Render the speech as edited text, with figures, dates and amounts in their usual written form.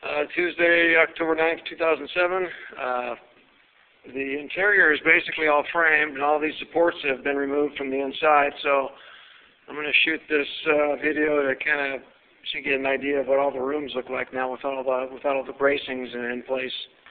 Tuesday, October 9th, 2007. The interior is basically all framed, and all these supports have been removed from the inside, so I'm going to shoot this video to kind of get an idea of what all the rooms look like now with all the bracings in place.